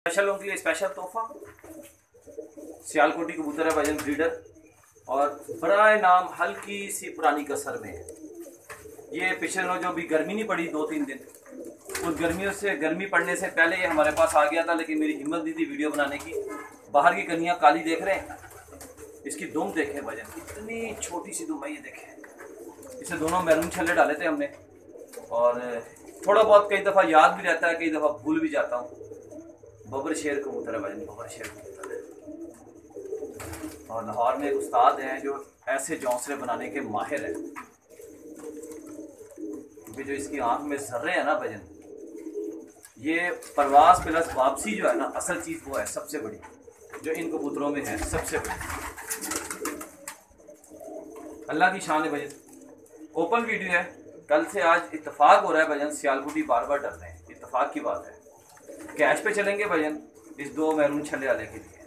Special उनके लिए special तोहफा सियालकोटी कबूतर है वजन ब्रीडर और बड़ा नाम हल्की सी पुरानी कसर में है। ये पिछले दिनों जो अभी गर्मी नहीं पड़ी 2-3 दिन, उस गर्मियों से गर्मी पड़ने से पहले ये हमारे पास आ गया था, लेकिन मेरी हिम्मत नहीं थी वीडियो बनाने की। बाहर की कनियाँ काली देख रहे हैं, इसकी दुम देखें वजन इतनी छोटी सी दुम है, ये देखें। इसे दोनों मैरून छल्ले डाले थे हमने और थोड़ा बहुत कई दफ़ा याद भी रहता है, कई दफ़ा भूल भी जाता हूँ। बबर शेर कबूतर है वजन, बबर शेर कबूतर है। और लाहौर में एक उस्ताद हैं जो ऐसे जौंसले बनाने के माहिर हैं। जो इसकी आंख में जर्रे है ना वजन, ये परवास प्लस वापसी जो है ना, असल चीज़ वो है सबसे बड़ी, जो इन कबूतरों में है सबसे बड़ी। अल्लाह की शान है वजन। ओपन वीडियो है, कल से आज इत्तेफाक हो रहा है वजन, सियालकोटी बार बार डर रहे हैं, इत्तेफाक की बात है। कैश पे चलेंगे वजन इस 2 मैरून छल्ले वाले के लिए।